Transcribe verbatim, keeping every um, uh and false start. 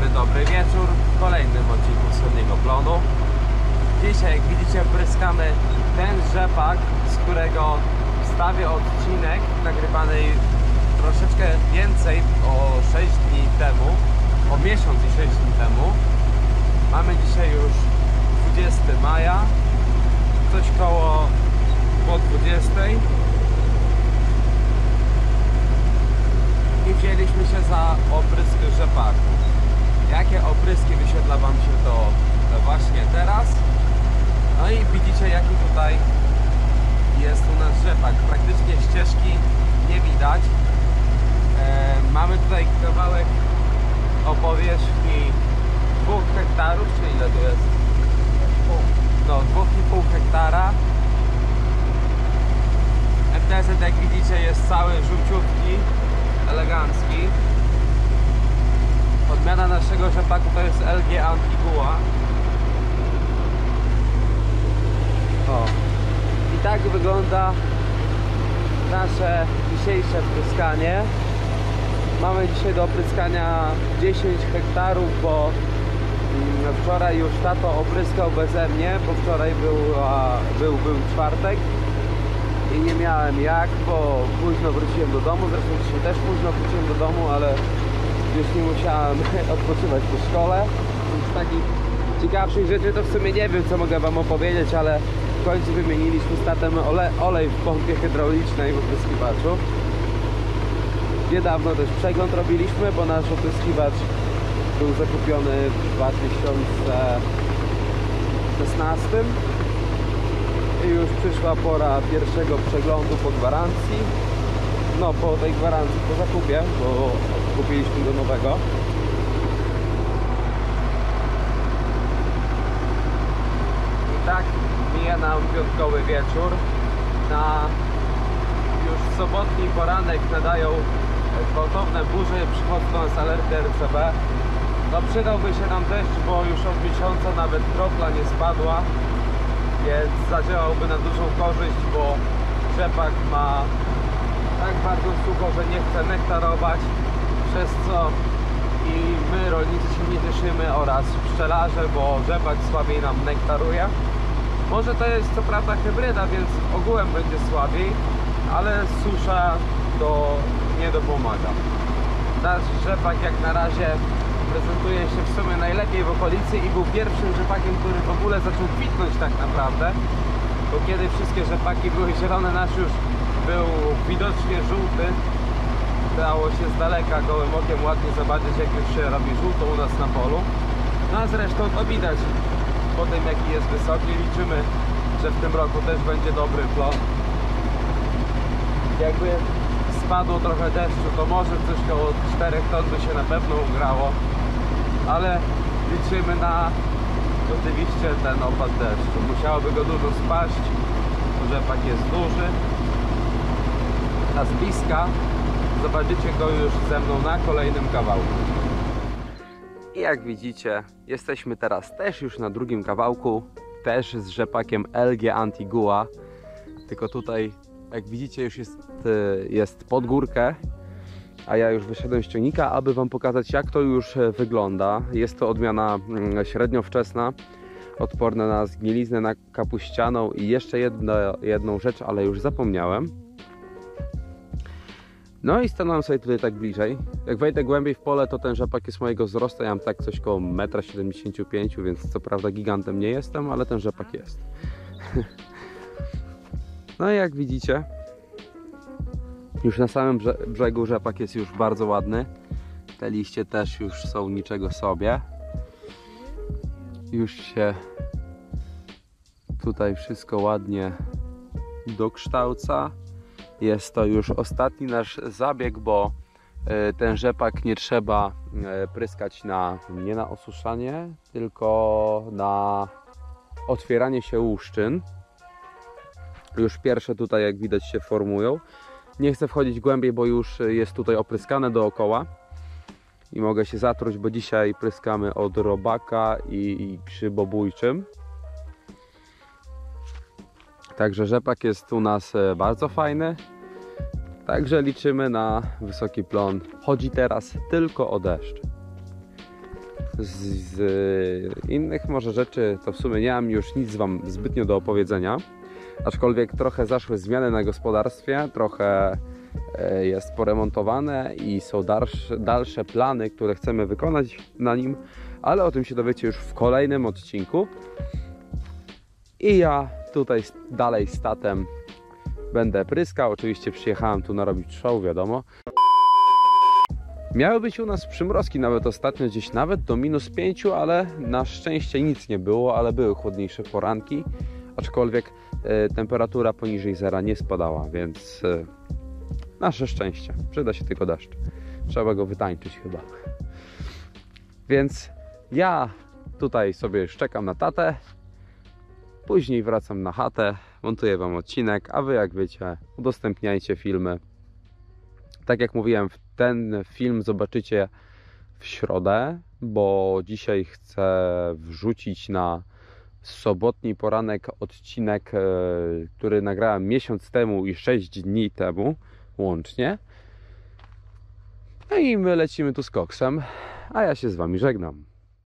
dobry, dobry wieczór w kolejnym odcinku Wschodniego Plonu. Dzisiaj, jak widzicie, pryskamy ten rzepak, z którego wstawię odcinek nagrywany troszeczkę więcej, o sześć dni temu, o miesiąc i sześć dni temu. Mamy dzisiaj już dwudziestego maja, coś koło po dwudziestej. I wzięliśmy się za oprysk rzepaku. Jakie opryski wyświetla Wam się to właśnie teraz. No i widzicie, jaki tutaj jest u nas rzepak. Praktycznie ścieżki nie widać. e, Mamy tutaj kawałek o powierzchni dwóch hektarów, czy ile tu jest? No, dwa i pół hektara. F T Z, jak widzicie, jest cały żółciutki, elegancki. Odmiana naszego rzepaku to jest L G Antigua. O. I tak wygląda nasze dzisiejsze pryskanie. Mamy dzisiaj do opryskania dziesięć hektarów, bo wczoraj już tato opryskał beze mnie, bo wczoraj był, był, był czwartek i nie miałem jak, bo późno wróciłem do domu. Zresztą dzisiaj też późno wróciłem do domu, ale już nie musiałem odpoczywać po szkole. Z takich ciekawszych rzeczy to w sumie nie wiem, co mogę Wam opowiedzieć, ale w końcu wymieniliśmy z tatem ole, olej w pompie hydraulicznej w opryskiwaczu. Niedawno też przegląd robiliśmy, bo nasz opryskiwacz był zakupiony w dwa tysiące szesnastym i już przyszła pora pierwszego przeglądu po gwarancji. No, po tej gwarancji, po zakupie, bo kupiliśmy go nowego. I tak mija nam piątkowy wieczór. Na już sobotni poranek nadają gwałtowne burze, przychodzą do nas alerty R C B. No, przydałby się nam deszcz, bo już od miesiąca nawet kropla nie spadła, więc zadziałałby na dużą korzyść, bo rzepak ma tak bardzo sucho, że nie chce nektarować, przez co i my, rolnicy, się nie cieszymy, oraz pszczelarze, bo rzepak słabiej nam nektaruje. Może to jest co prawda hybryda, więc ogółem będzie słabiej, ale susza to nie dopomaga. Nasz rzepak jak na razie prezentuje się w sumie najlepiej w okolicy i był pierwszym rzepakiem, który w ogóle zaczął kwitnąć tak naprawdę, bo kiedy wszystkie rzepaki były zielone, nasz już był widocznie żółty. Dało się z daleka gołym okiem ładnie zobaczyć, jak już się robi żółto u nas na polu. No a zresztą to widać po tym, jaki jest wysoki. Liczymy, że w tym roku też będzie dobry plon. Jakby spadło trochę deszczu, to może coś koło czterech ton by się na pewno ugrało, ale liczymy na oczywiście ten opad deszczu. Musiałoby go dużo spaść, rzepak jest duży. A z bliska zobaczycie go już ze mną na kolejnym kawałku. I jak widzicie, jesteśmy teraz też już na drugim kawałku, też z rzepakiem L G Antigua, tylko tutaj, jak widzicie, już jest, jest pod górkę, a ja już wyszedłem z ciągnika, aby Wam pokazać, jak to już wygląda. Jest to odmiana średnio wczesna, odporna na zgniliznę, na kapuścianą i jeszcze jedno, jedną rzecz, ale już zapomniałem. No i stanąłem sobie tutaj tak bliżej. Jak wejdę głębiej w pole, to ten rzepak jest mojego wzrostu. Ja mam tak coś koło jeden siedemdziesiąt pięć m, więc co prawda gigantem nie jestem, ale ten rzepak jest. No i jak widzicie, już na samym brzegu rzepak jest już bardzo ładny. Te liście też już są niczego sobie. Już się tutaj wszystko ładnie dokształca. Jest to już ostatni nasz zabieg, bo ten rzepak nie trzeba pryskać na, nie na osuszanie, tylko na otwieranie się łuszczyn. Już pierwsze tutaj, jak widać, się formują. Nie chcę wchodzić głębiej, bo już jest tutaj opryskane dookoła i mogę się zatruć, bo dzisiaj pryskamy od robaka i, i grzybobójczym. Także rzepak jest u nas bardzo fajny. Także liczymy na wysoki plon. Chodzi teraz tylko o deszcz. Z, z innych może rzeczy to w sumie nie mam już nic Wam zbytnio do opowiedzenia. Aczkolwiek trochę zaszły zmiany na gospodarstwie, trochę jest poremontowane i są dalsze, dalsze plany, które chcemy wykonać na nim, ale o tym się dowiecie już w kolejnym odcinku. I ja tutaj dalej statem będę pryskał. Oczywiście przyjechałem tu narobić show, wiadomo. Miały być u nas przymrozki nawet ostatnio, gdzieś nawet do minus pięciu, ale na szczęście nic nie było, ale były chłodniejsze poranki, aczkolwiek e, temperatura poniżej zera nie spadała, więc e, nasze szczęście. Przyda się tylko deszcz. Trzeba go wytańczyć chyba. Więc ja tutaj sobie szczekam na tatę, później wracam na chatę, montuję Wam odcinek, a Wy, jak wiecie, udostępniajcie filmy. Tak jak mówiłem, ten film zobaczycie w środę, bo dzisiaj chcę wrzucić na sobotni poranek odcinek, który nagrałem miesiąc temu i sześć dni temu łącznie. No i my lecimy tu z koksem, a ja się z Wami żegnam.